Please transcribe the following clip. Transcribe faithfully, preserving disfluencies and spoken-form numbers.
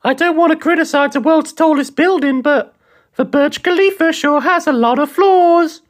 I don't want to criticize the world's tallest building, but the Burj Khalifa sure has a lot of flaws.